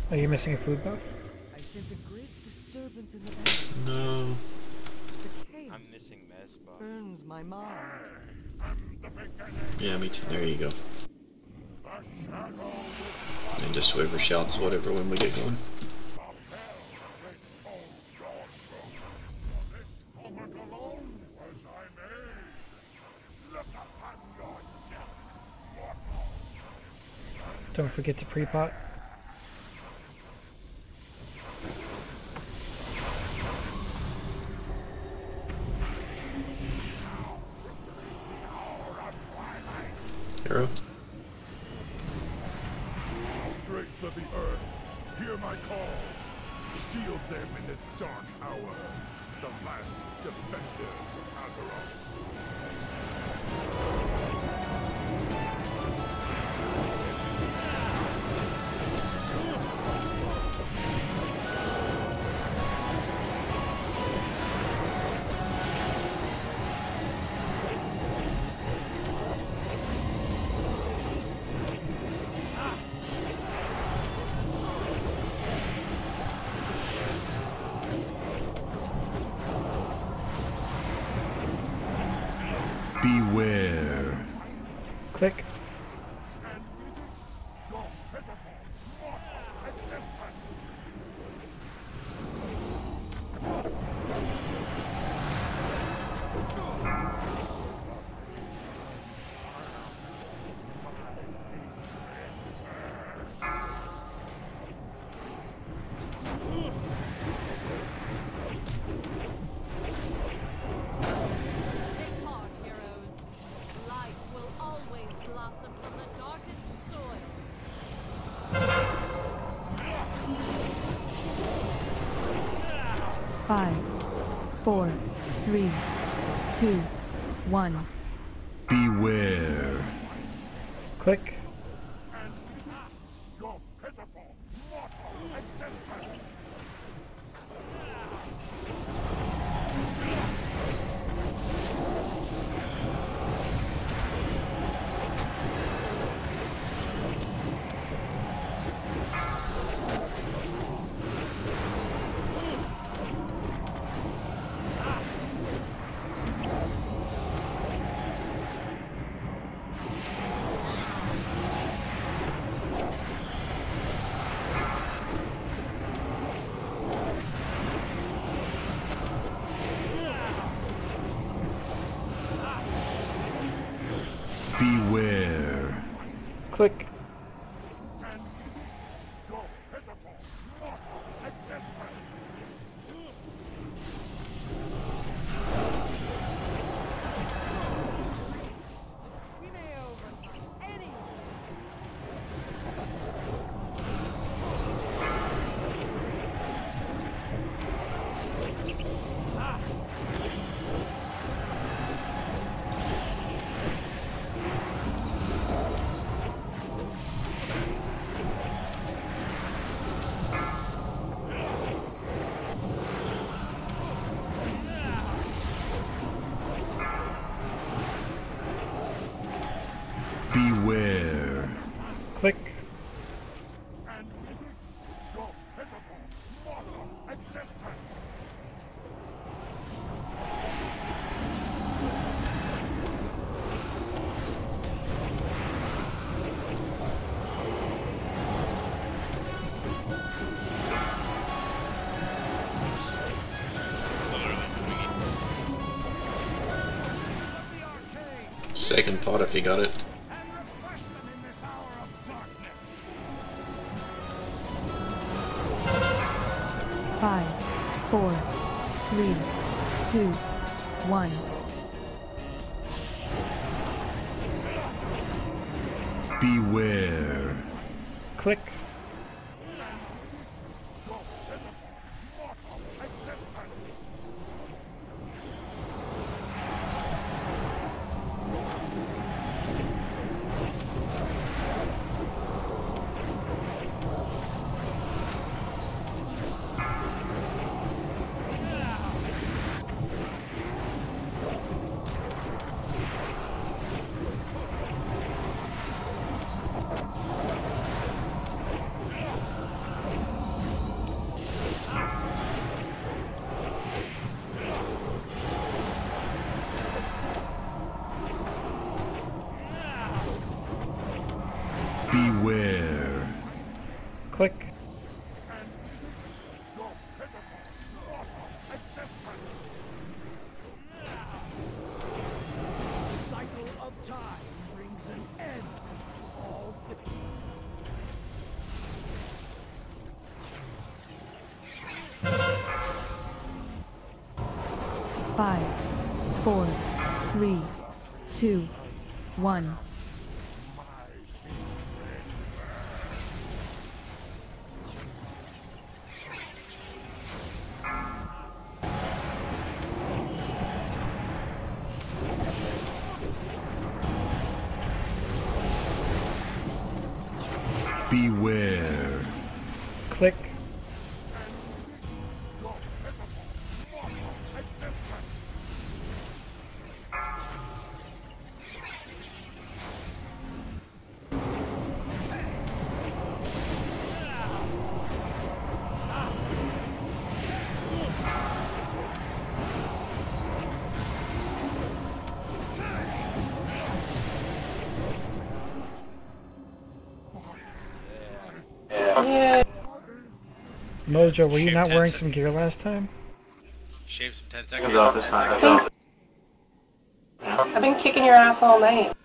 Are you missing a food buff? I sense a great disturbance in the balance. No. The chaos I'm missing mess buff. burns my mind. Yeah, me too. There you go. And just whoever shouts whatever when we get going. Don't forget to pre-pot. Arrow. Strength of the earth, hear my call. Shield them in this dark hour. The last defenders of Azeroth. Beware. Click. Take heart, heroes. Light will always blossom from the darkest soil. 5, 4, 3, 2, 1. Beware. Click. Your pitiful, mortal existence. Beware. Click. Your pitiful, mortal existence. We may overcome anyone. Beware. Click. And with it, your pitiful, mortal existence. Second pot if you got it. And refresh them in this hour of darkness. 5, 4, 3, 2, 1. Beware. Click. Your pitiful, mortal existence. Beware. Click. Cycle of time brings an end to all things. Five, four, three, two, one. Beware. Click. Mojo, were you Shave not 10 wearing sec- some gear last time? Shave some 10 seconds Off this time. I've been kicking your ass all night.